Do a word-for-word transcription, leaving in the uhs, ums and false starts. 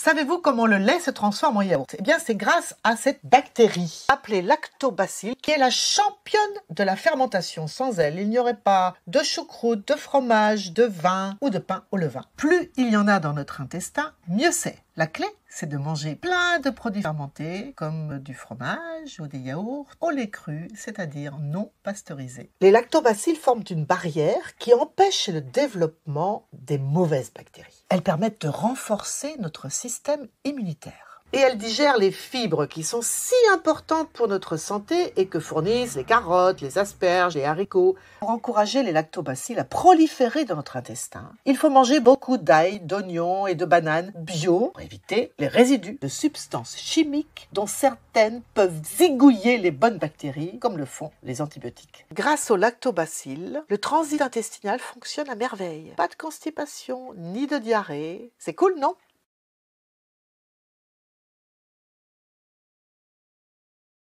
Savez-vous comment le lait se transforme en yaourt? Eh bien, c'est grâce à cette bactérie appelée lactobacille qui est la championne de la fermentation. Sans elle, il n'y aurait pas de choucroute, de fromage, de vin ou de pain au levain. Plus il y en a dans notre intestin, mieux c'est. La clé, c'est de manger plein de produits fermentés comme du fromage ou des yaourts au lait cru, c'est-à-dire non pasteurisé. Les lactobacilles forment une barrière qui empêche le développement des mauvaises bactéries. Elles permettent de renforcer notre système immunitaire. Et elles digèrent les fibres qui sont si importantes pour notre santé et que fournissent les carottes, les asperges, les haricots. Pour encourager les lactobacilles à proliférer dans notre intestin, il faut manger beaucoup d'ail, d'oignons et de bananes bio pour éviter les résidus de substances chimiques dont certaines peuvent zigouiller les bonnes bactéries, comme le font les antibiotiques. Grâce aux lactobacilles, le transit intestinal fonctionne à merveille. Pas de constipation ni de diarrhée. C'est cool, non ?